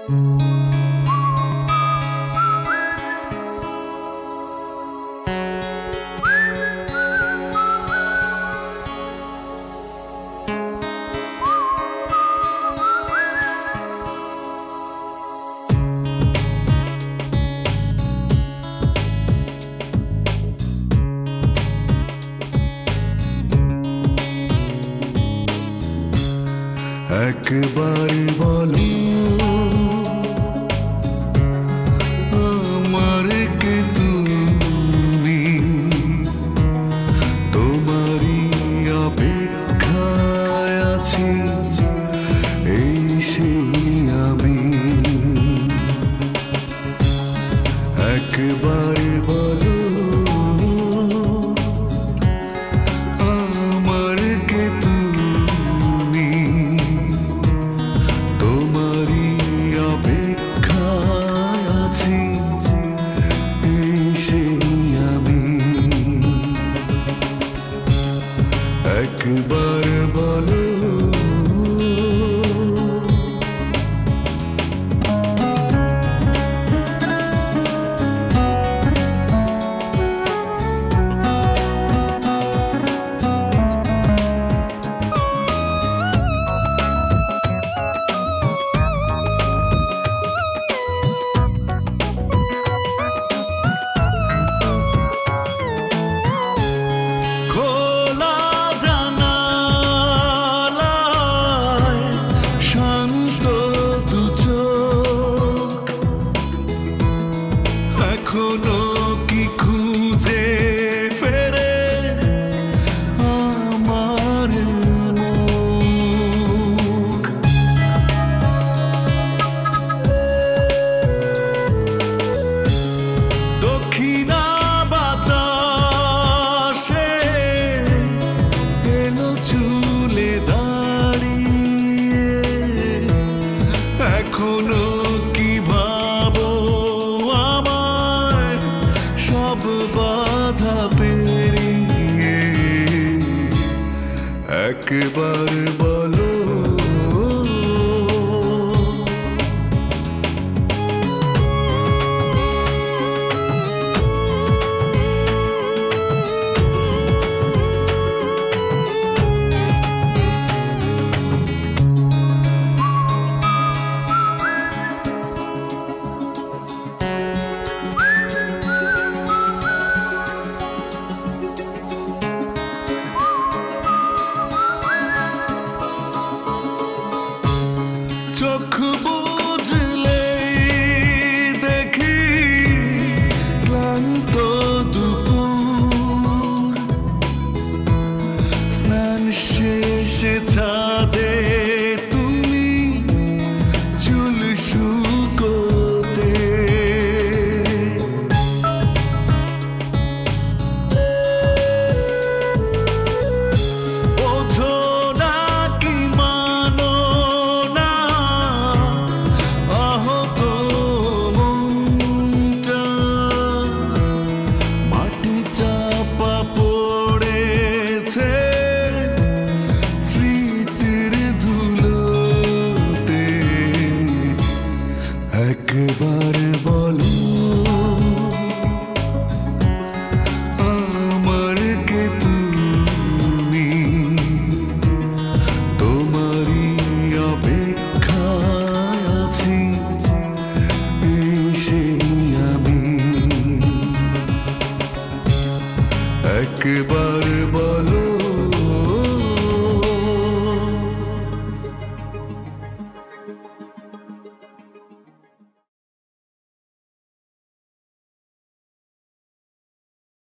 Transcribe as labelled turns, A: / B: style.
A: একবার বলো আমার কে তুমি, তোমারই অপেক্ষায় আছি এই সেই আমি। একবার বলো আমার কে তুমি, তোমারই অপেক্ষায় আছি এই সেই আমি। একবার বলো এখনো কি খুঁজে ফেরে আমার মুখ? দক্ষিণা বাতাসে এলো চুলে দাঁড়িয়ে, এখনো কি ভাবো সব বাধা পেরিয়ে? একবার বলো চোখ বুঝলে দেখি ক্লান্ত দুপুর, স্নান শেষে ছাদে তুমি চুল শুকোতে। বোঝো না কি মানো না আহত মনটা, মাটি চাপা পড়েছে স্মৃতির ধুলোতে। একবার বলো আমার কে তুমি, তোমারই অপেক্ষায় আছি এই সেই আমি। একবার বলো